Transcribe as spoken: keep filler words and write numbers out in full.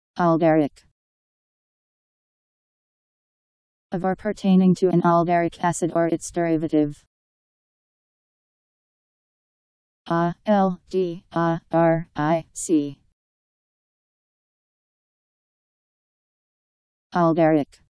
Aldaric. Of or pertaining to an aldaric acid or its derivative. A L D A R I C. Aldaric.